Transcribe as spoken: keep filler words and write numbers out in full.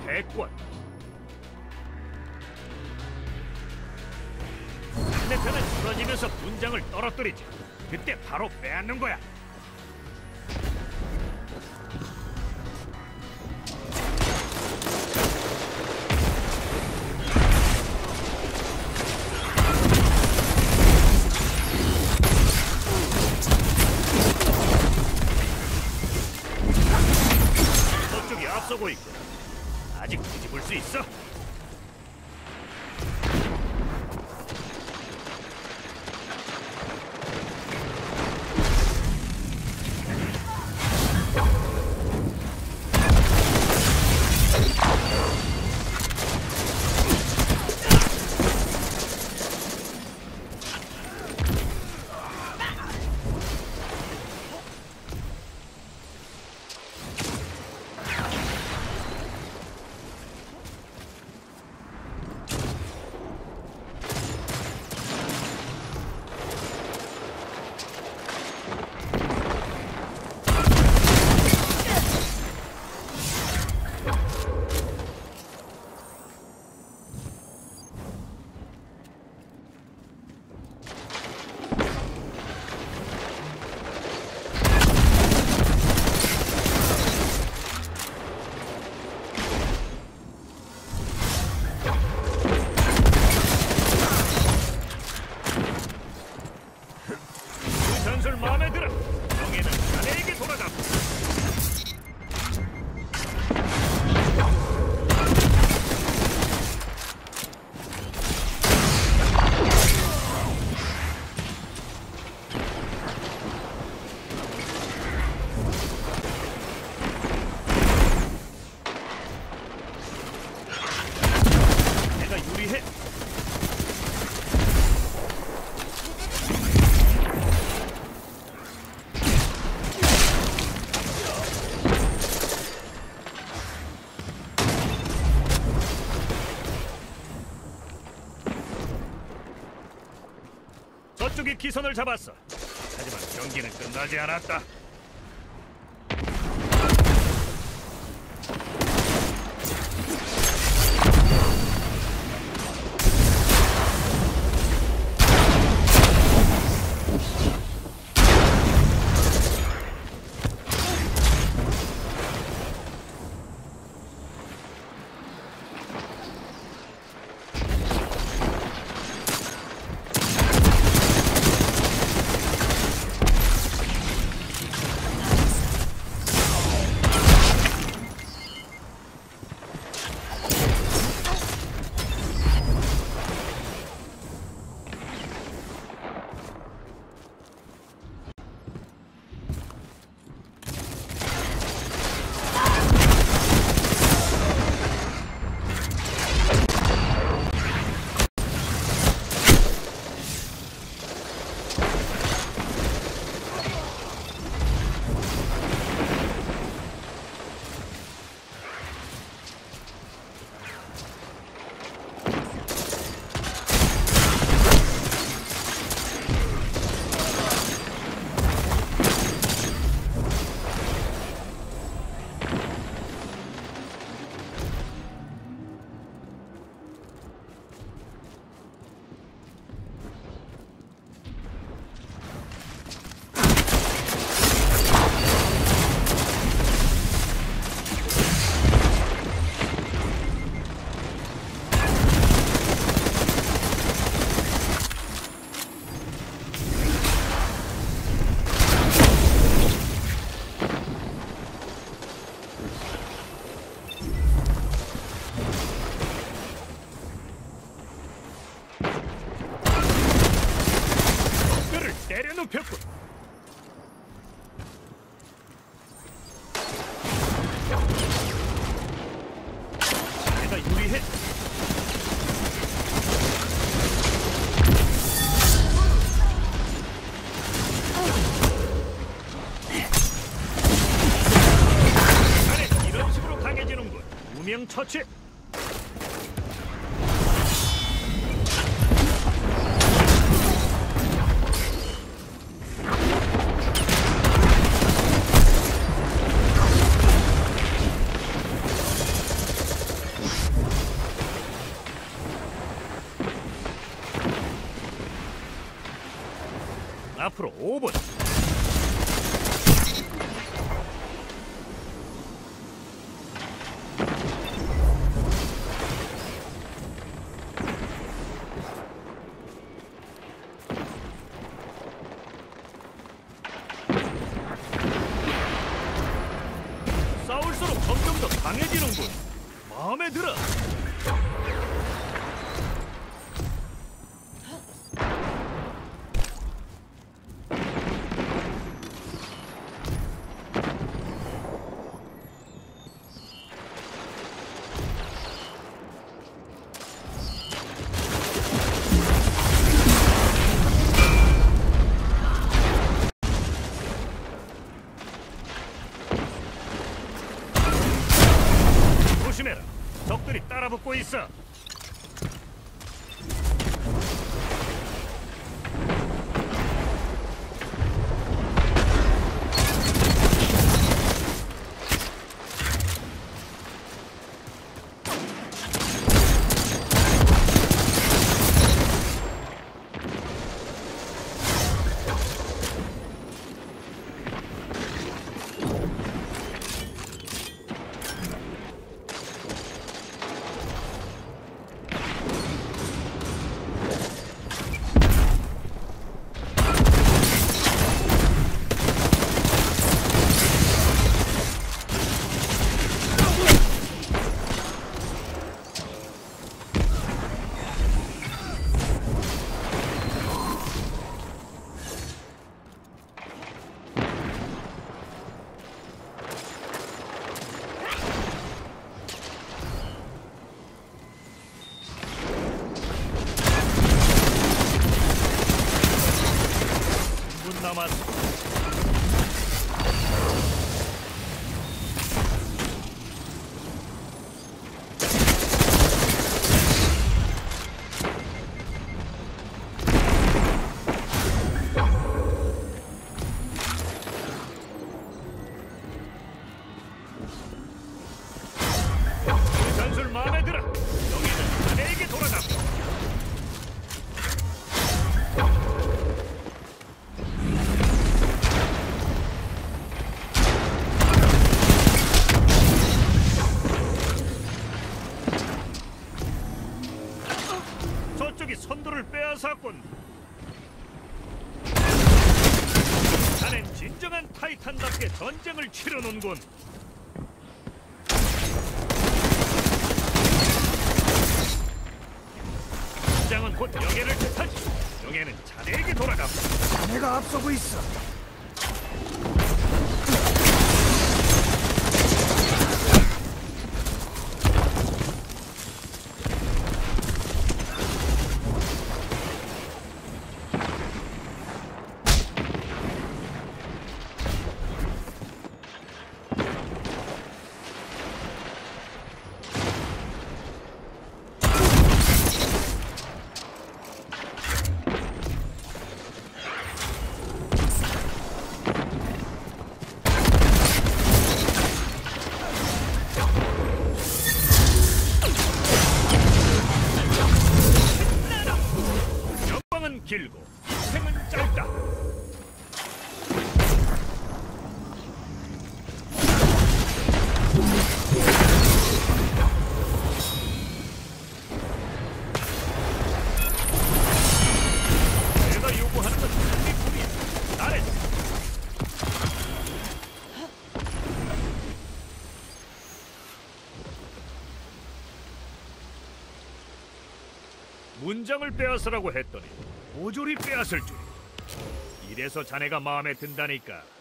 됐군. 상대편은 쓰러지면서 분장을 떨어뜨리지. 그때 바로 빼앗는 거야. 저쪽이 앞서고 있군. 아직 뒤집을 수 있어. 전술 마음에 들어. 명예는 자네에게 돌아가. 내가 유리해. 저쪽이 기선을 잡았어. 하지만 경기는 끝나지 않았다. 내려눕혔군. 내가 유리해. 자네 이런 식으로 강해지는군. 무명 처치. 앞으로 오 분. 싸울수록 점점 더 강해지는군. 마음에 들어. 조심해라. 적들이 따라붙고 있어. 오 분 남았어. 그 전술 마음에 들어. 여기는 내게 돌아가. 저쪽이 선두를 빼앗았군. 자넨 진정한 타이탄답게 전쟁을 치르는군. 전장은 곧 영예를 뜻하지. 영예는 자네에게 돌아갑니다. 내가 앞서고 있어. 연방은 길고 인생은 짧다. 내가 요구하는 건 승리뿐이야. 잘했어. 문장을 빼앗으라고 했더니 모조리 빼앗을 줄. 이래서 자네가 마음에 든다니까.